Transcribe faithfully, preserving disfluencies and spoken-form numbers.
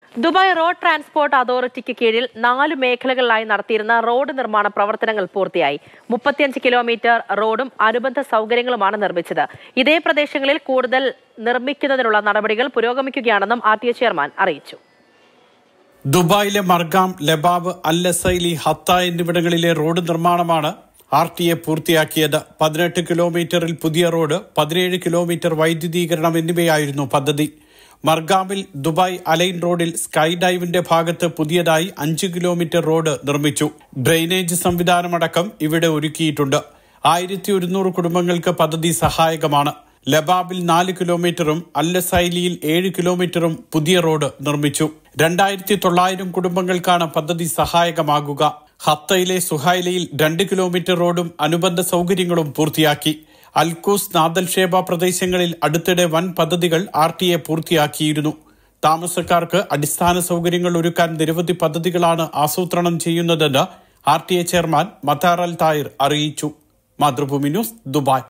Dubai road transport അതോറിറ്റിക്ക് കീഴിൽ നാല് മേഖലകളിലായി നടത്തിയിരുന്ന റോഡ് നിർമ്മാണ പ്രവർത്തനങ്ങൾ പൂർത്തിയായി. മുപ്പത്തിയഞ്ച് കിലോമീറ്റർ റോഡും അനുബന്ധ സൗകര്യങ്ങളുമാണ് നിർമ്മിച്ചത്. ഇതേ പ്രദേശങ്ങളിൽ കൂടുതൽ നിർമ്മിക്കുന്നതിനുള്ള നടപടികൾ പുരോഗമിക്കുകയാണെന്നും ആർ ടി എ ചെയർമാൻ അറിയിച്ചു. ദുബായിലെ മർഗാം, ലബാബ്, അൽ അസൈലി, ഹത്ത എന്നിവിടങ്ങളിലെ റോഡ് നിർമ്മാണമാണ് ആർ ടി എ പൂർത്തിയാക്കിയത്. പതിനെട്ട് കിലോമീറ്ററിൽ പുതിയ റോഡ്, പതിനേഴ് കിലോമീറ്റർ വൈദ്യുതീകരണം എന്നിവയായിരുന്നു പദ്ധതി. മർഗാമിൽ ദുബായ് അലൈൻ റോഡിൽ സ്കൈ ഡൈവിന്റെ ഭാഗത്ത് പുതിയതായി അഞ്ച് കിലോമീറ്റർ റോഡ് നിർമ്മിച്ചു. ഡ്രെയിനേജ് സംവിധാനമടക്കം ഇവിടെ ഒരുക്കിയിട്ടുണ്ട്. ആയിരത്തി ഒരുന്നൂറ് കുടുംബങ്ങൾക്ക് പദ്ധതി സഹായകമാണ്. ലബാബിൽ നാല് കിലോമീറ്ററും അൽ അസൈലിയിൽ ഏഴ് കിലോമീറ്ററും പുതിയ റോഡ് നിർമ്മിച്ചു. രണ്ടായിരത്തി തൊള്ളായിരം കുടുംബങ്ങൾക്കാണ് പദ്ധതി സഹായകമാകുക. ഹത്തയിലെ സുഹൈലയിൽ രണ്ട് കിലോമീറ്റർ റോഡും അനുബന്ധ സൗകര്യങ്ങളും പൂർത്തിയാക്കി. അൽക്കൂസ്, നാദൽഷേബ പ്രദേശങ്ങളിൽ അടുത്തിടെ വൻ പദ്ധതികൾ ആർ ടി എ പൂർത്തിയാക്കിയിരുന്നു. താമസക്കാർക്ക് അടിസ്ഥാന സൗകര്യങ്ങൾ ഒരുക്കാൻ നിരവധി പദ്ധതികളാണ് ആസൂത്രണം ചെയ്യുന്നതെന്ന് R T A chairman Mattar Al Tayer അറിയിച്ചു. Mathrubhumi news, Dubai.